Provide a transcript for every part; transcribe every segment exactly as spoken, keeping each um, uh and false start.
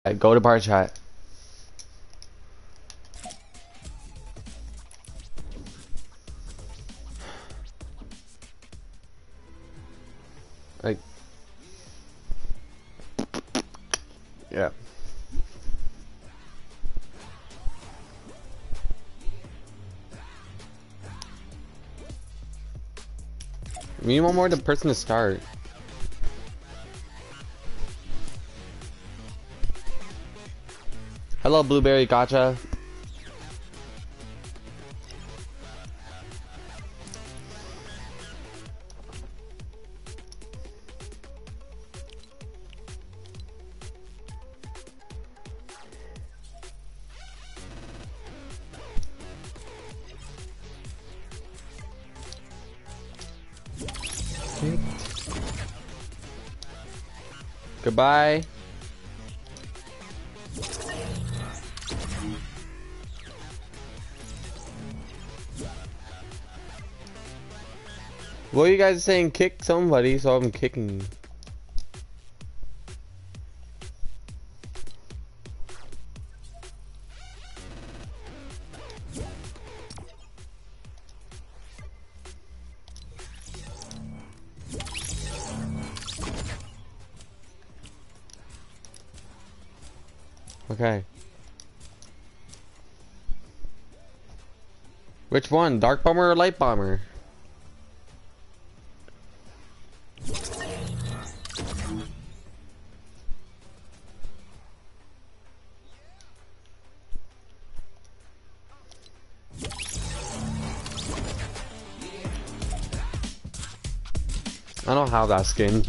Alright, go to bar chat. Like, yeah. We need one more the person to start. Hello, Blueberry Gotcha. Goodbye. What are you guys saying? Kick somebody, so I'm kicking. Okay. Which one? Dark Bomber or Light Bomber? I don't have that skin.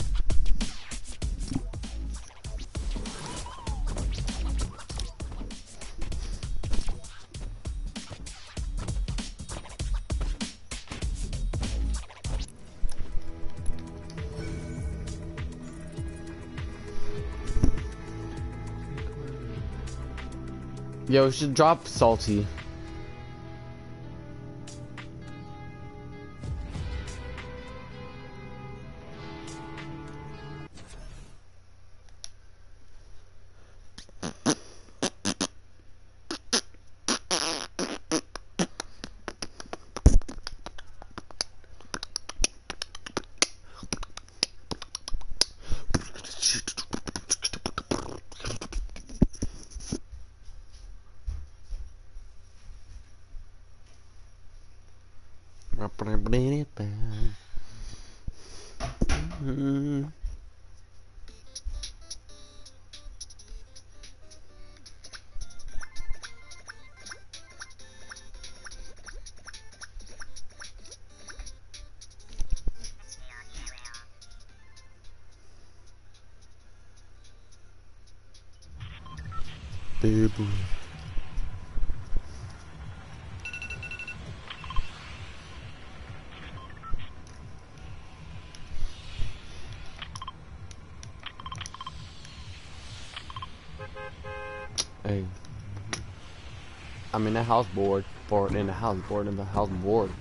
Yo, we should drop Salty. Baby. Hey, I'm in the house board, board in the house board in the house board.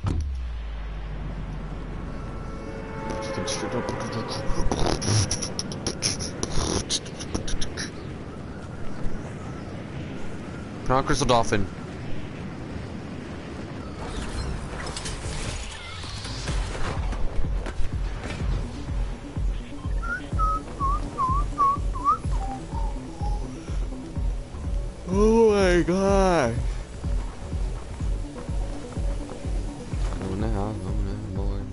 Put on Crystal Dolphin. Oh my god. Oh now, oh now, board.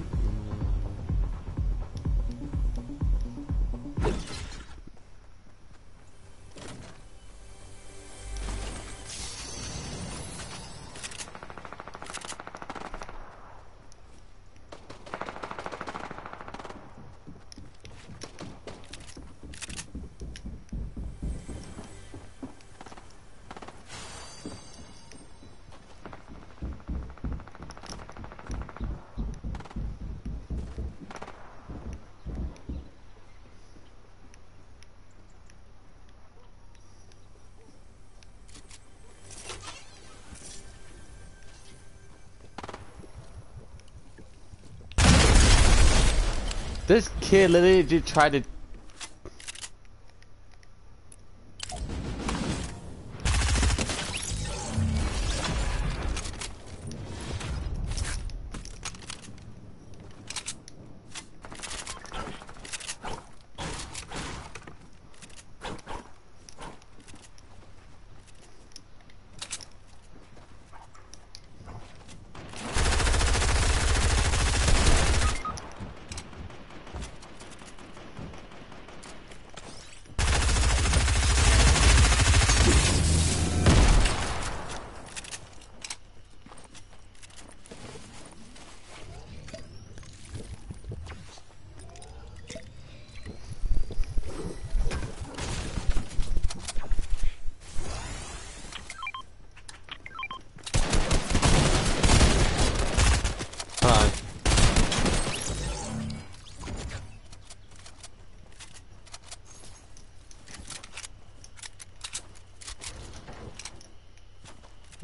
This kid literally just tried to.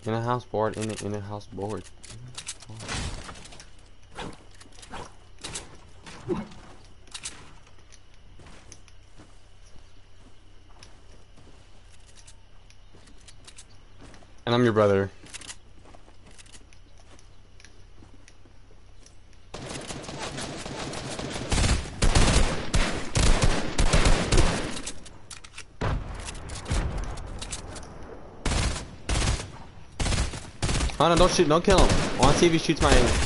In a house board, in a, in a house board. And I'm your brother. Oh no, don't shoot, don't kill him. I wanna see if he shoots my enemy.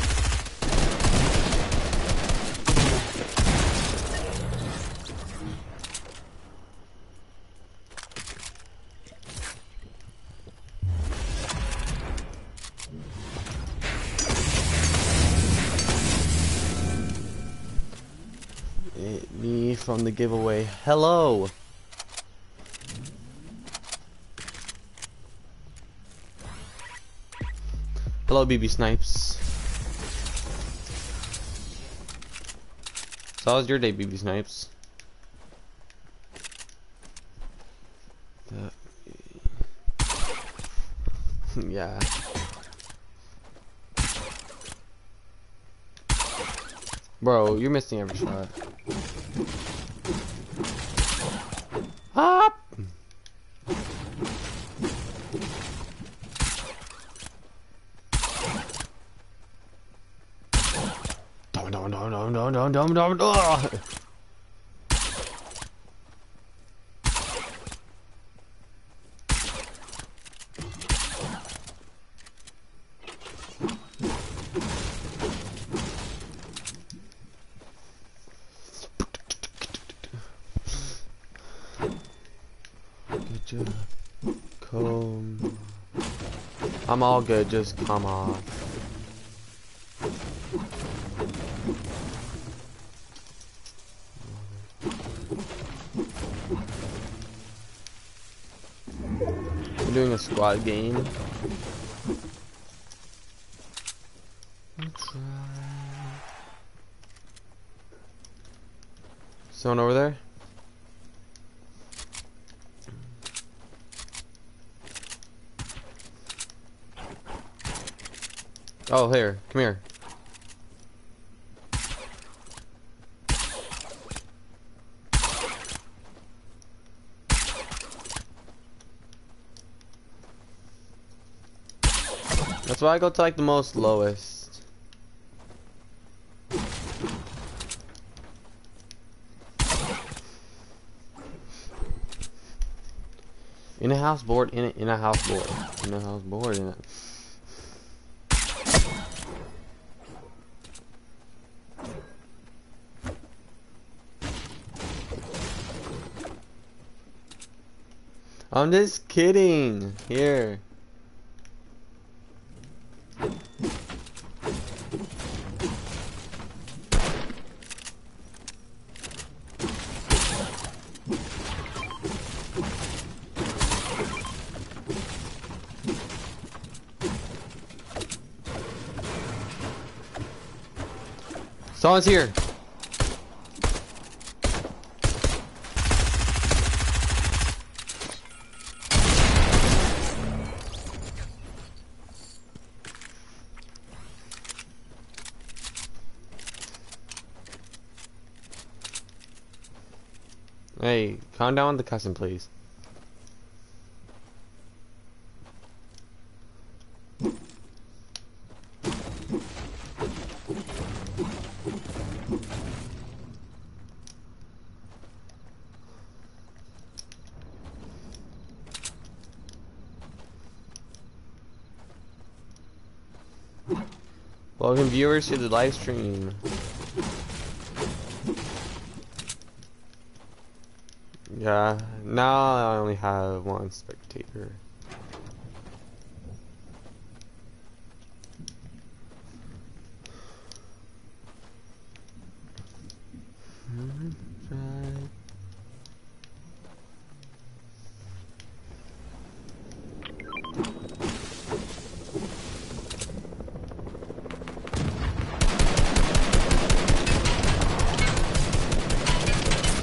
It, me from the giveaway. Hello! Hello, B B Snipes. So how was your day, B B Snipes? Uh, yeah. Bro, you're missing every shot. Up! No, no, no, no, no, no, no, no. Good job. Come. I'm all good, just come on. We're doing a squad game. Someone over there? Oh, here, come here. That's why I go to like the most lowest. In a house board, in a, in a house board, in a house board, in a... I'm just kidding. Here. Someone's here. Hey, calm down with the cussing, please. Welcome viewers to the live stream. Yeah, now I only have one spectator.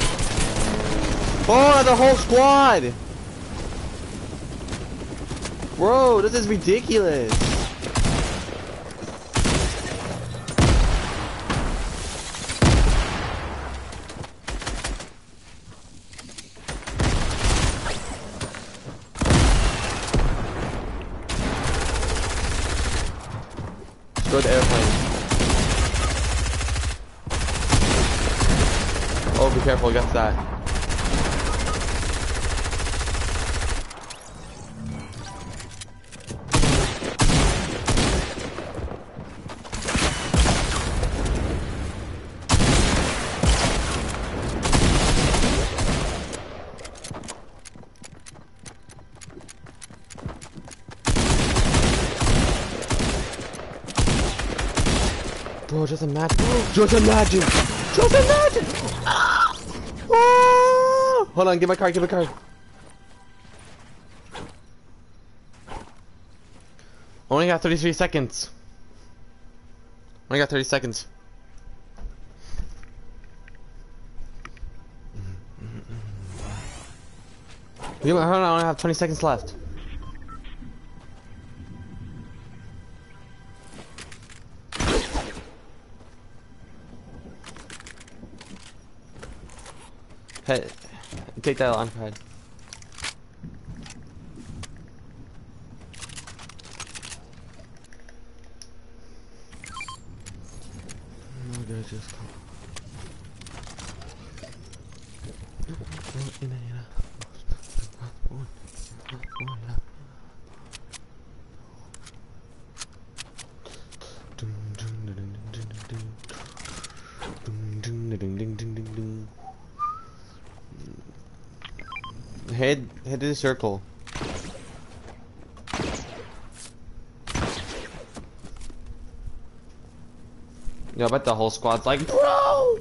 Oh, the whole squad! Bro, this is ridiculous. Go to airplane. Oh, be careful, against that. Bro, just imagine. Just imagine. Just imagine. Ah! Ah! Hold on, give my card, give my card. Only got thirty-three seconds. Only got thirty seconds. Hold on, I only have twenty seconds left. Hey, take that launch pad. No, they just come. Head, head to the circle. Yeah, I bet the whole squad's like, bro!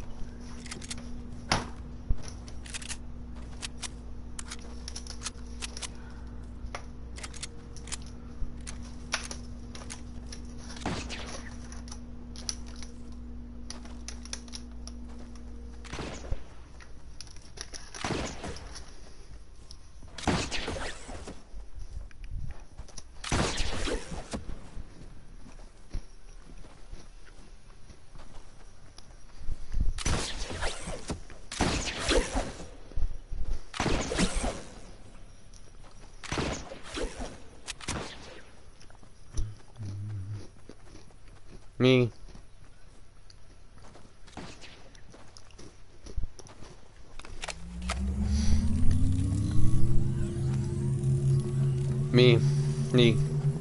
Me. Me. Me.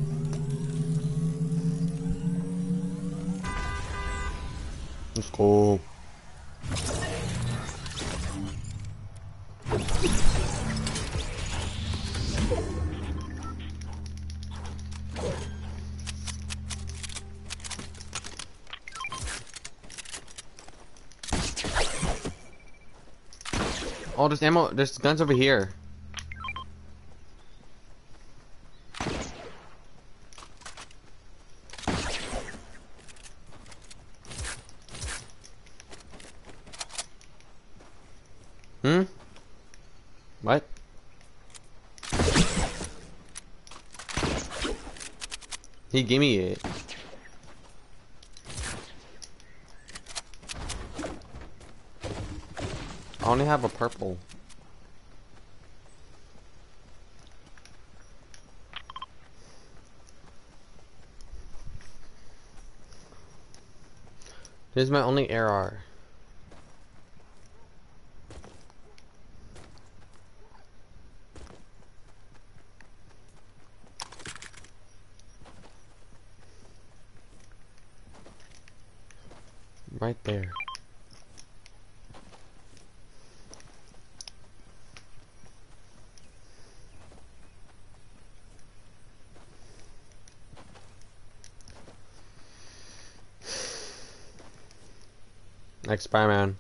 Let's go. Oh, there's ammo. There's guns over here. Hmm? What? He gave me it. I only have a purple. This is my only error. Right there. Like Spider-Man.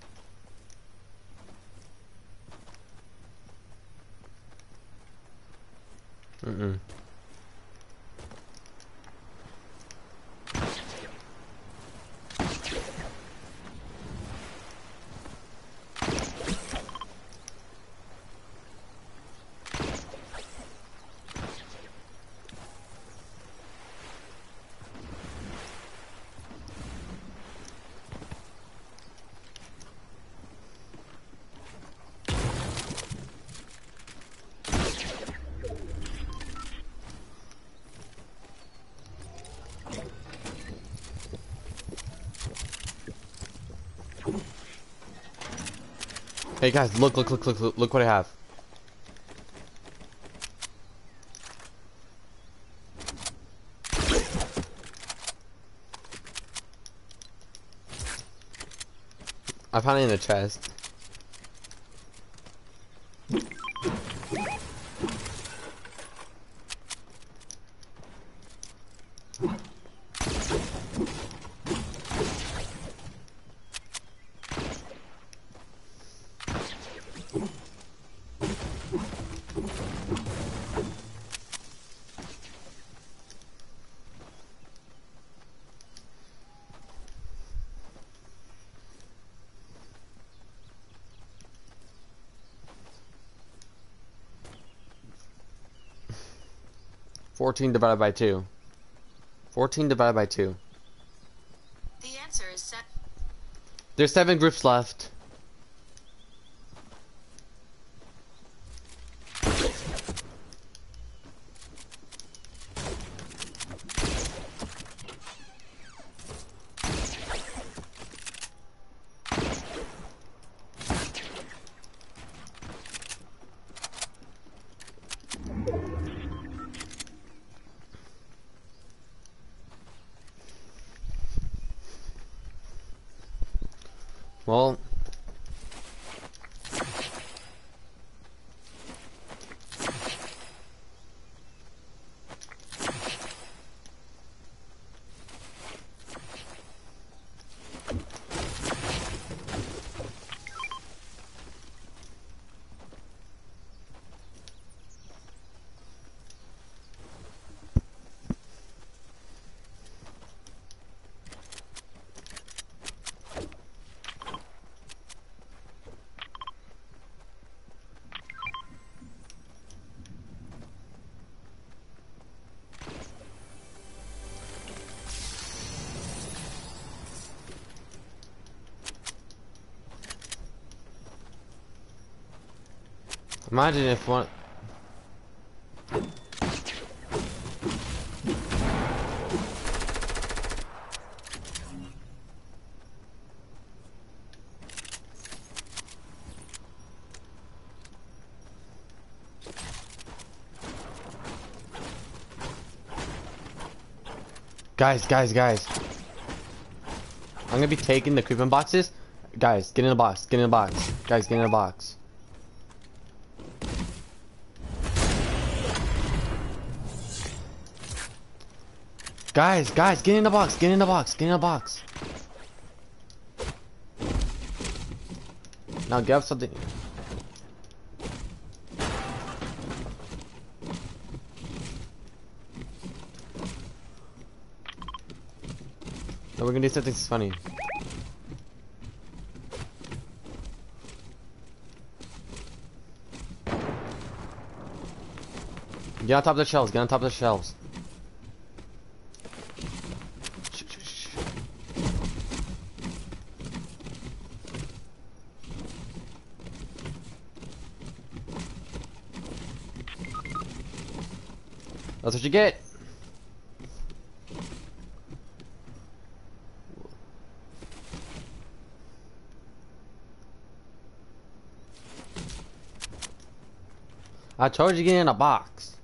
Mm-mm. Hey guys, look, look, look, look, look, look what I have. I found it in the chest. fourteen divided by two. fourteen divided by two. The answer is set. There's seven groups left. Well, imagine if one... Guys, guys, guys. I'm gonna be taking the creeping boxes. Guys, get in the box, get in the box. Guys, get in the box. Guys, guys, get in the box, get in the box, get in the box. Now get up something. No, we're gonna do something funny. Get on top of the shelves, get on top of the shelves. That's what you get. I told you to get in a box.